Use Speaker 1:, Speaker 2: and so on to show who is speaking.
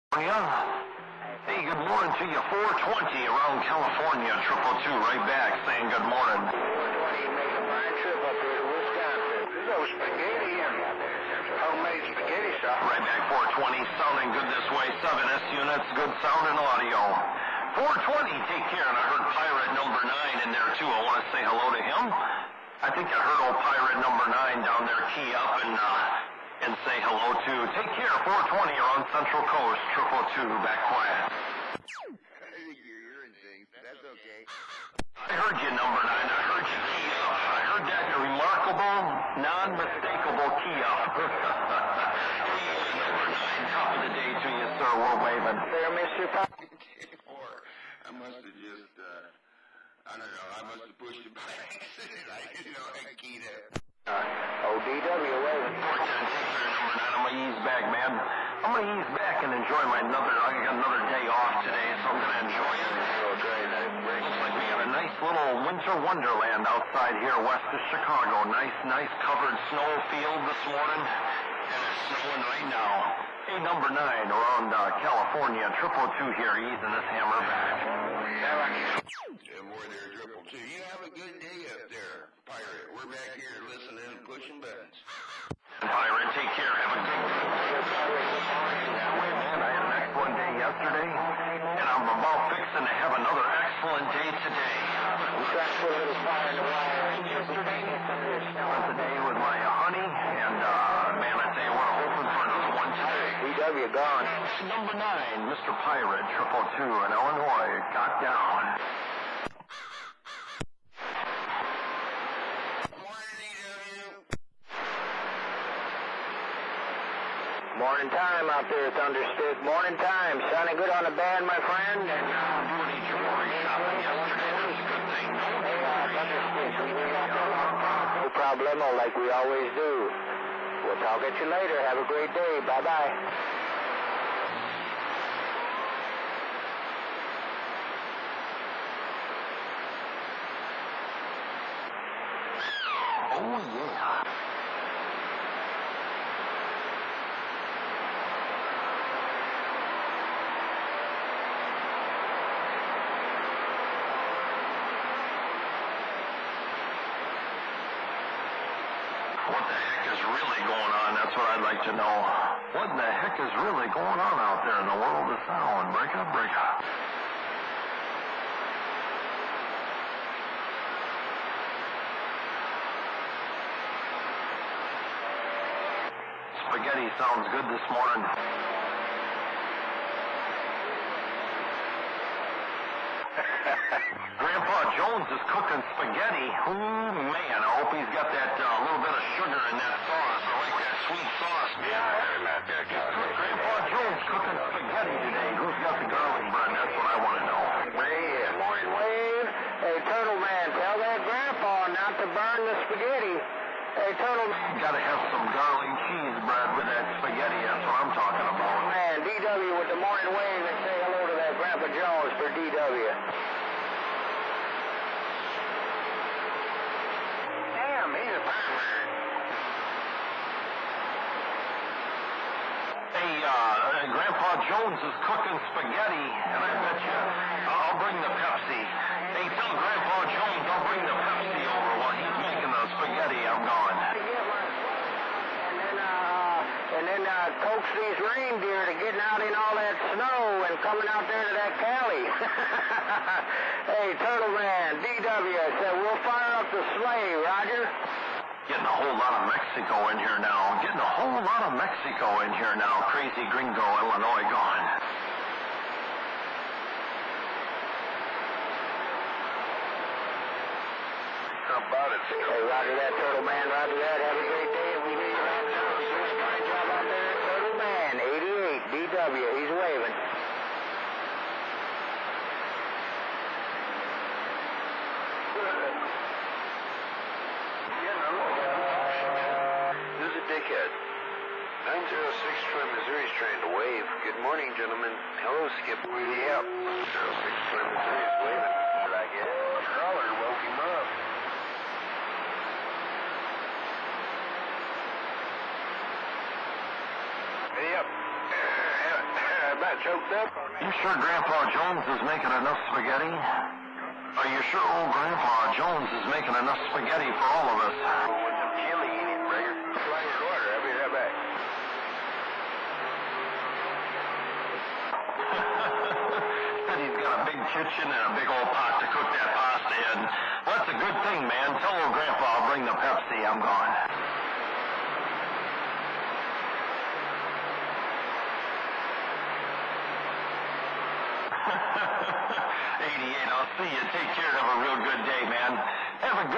Speaker 1: Hey, good morning to you. 420 around California, Triple2 right back saying good morning.
Speaker 2: 420 make a fine trip up there to Wisconsin. There's no spaghetti and homemade spaghetti sauce.
Speaker 1: Right back 420, sounding good this way. 7S units, good sound and audio. 420, take care. And I heard Pirate number 9 in there too. I want to say hello to him. I think I heard old Pirate number 9 down there key up and say hello to. Take care, 420 around Central Coast, Triple2, back quiet.
Speaker 2: You're hearing things. That's okay.
Speaker 1: I heard you, number 9. I heard you key up. I heard that remarkable, non-mistakable key up. Hey, number 9, top of the day to you, sir. We're waving.
Speaker 2: There, Mr. Pop.
Speaker 3: I must have just, I don't know, I must have pushed it back. I keyed it.
Speaker 2: ODW waving.
Speaker 1: I'm going to ease back, man. I'm going to ease back and enjoy I got another day off today, so I'm going to enjoy it. Looks like we got a nice little winter wonderland outside here west of Chicago. Nice covered snow field this morning, and it's snowing right now. Hey, number 9 around California, Triple2 here, easing this hammer back.
Speaker 3: Yeah, boy, there, Triple2. You have a good day up there, Pirate. We're back here listening and pushing buttons.
Speaker 1: Pirate, take care. Have a good day. That way, man. I had an excellent day yesterday, and I'm about fixing to have another excellent day today.
Speaker 2: We tried to put a little fire in the wire.
Speaker 1: Yesterday, spent the day with my honey, and man, I tell you what, hoping for another one today.
Speaker 2: DW gone.
Speaker 1: Number 9, Mr. Pirate, Triple2 in Illinois, got down.
Speaker 2: Morning time out there, Thunderstick. Morning time. Sounding good on the band, my friend. And,
Speaker 1: Doing jewelry shopping yesterday. That's a good thing.
Speaker 2: no problemo, like we always do. We'll talk at you later. Have a great day. Bye-bye.
Speaker 1: Oh, yeah. What the heck is really going on? That's what I'd like to know. What the heck is really going on out there in the world of sound? Break up. Spaghetti sounds good this morning. Grandpa Jones is cooking spaghetti. Oh, man, I hope he's got that little bit of sugar in that sauce. I like that sweet sauce, man.
Speaker 3: Yeah, I heard about that.
Speaker 1: Grandpa Jones cooking spaghetti today. Who's got the garlic bread? That's what I want to know.
Speaker 2: Morning wave. Hey, Turtle Man, tell that grandpa not to burn the spaghetti. Hey, Turtle Man.
Speaker 1: Gotta have some garlic cheese bread with that spaghetti. That's what I'm talking about.
Speaker 2: Man, DW with the morning wave and say hello to that Grandpa Jones for DW. Damn, he's a farmer.
Speaker 1: Hey, Grandpa Jones is cooking spaghetti, and I bet you I'll bring the Pepsi. Hey, tell Grandpa Jones I'll bring the Pepsi over while he's making the spaghetti. I'm gone.
Speaker 2: And then coax these reindeer to getting out in all that snow and coming out there to that Cali. Hey, Turtle Man, DW said we'll fire up the sleigh, Roger.
Speaker 1: Getting a whole lot of Mexico in here now. Crazy gringo, Illinois gone.
Speaker 3: How about it?
Speaker 2: Hey, roger that, Turtle Man, roger that. Have a great day. And we hear you right now. Fine job out there, Turtle Man, 88, DW. He's waving.
Speaker 3: Who's a dickhead? 906 from Missouri's trying to wave. Good morning, gentlemen. Hello, Skip. Where are you up? 906 from Missouri's waving. Did I get it? Crawler woke him up. Hey, up. About choked up.
Speaker 1: You sure Grandpa Jones is making enough spaghetti? Are you sure old Grandpa Jones is making enough spaghetti for all of us?
Speaker 3: With some chili in it, Brigger. Flavored water. I'll be right back.
Speaker 1: Said he's got a big kitchen and a big old pot to cook that pasta in. Well, that's a good thing, man. Tell old Grandpa I'll bring the Pepsi. I'm gone. 88, I'll see you. Take care and have a real good day, man. Have a good